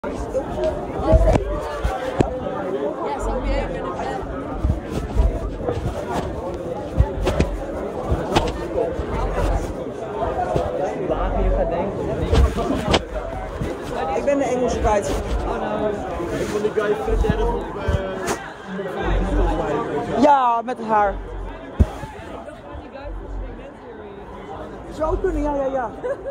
Ik ben de Engelse kwijt. Ik wil die guy vet erg op. Ja, met haar. Zou kunnen, ja.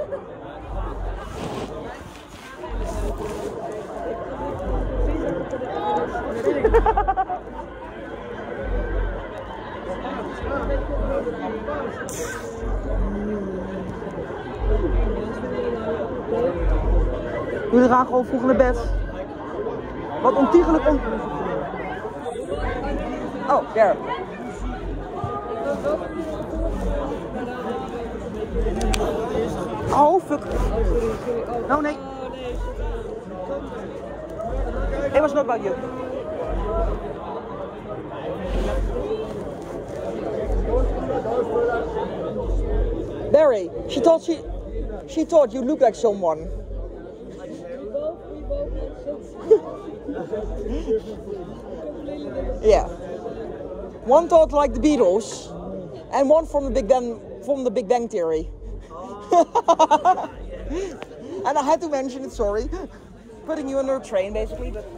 Jullie gaan gewoon vroeg naar bed. Wat ontiegelijk Oh, daar. Oh, fuck. No, nee. It was not about you. Barry, she thought you looked like someone. Yeah. One thought like the Beatles, and one from the Big Bang Theory. And I had to mention it. Sorry, putting you under a train, basically. But...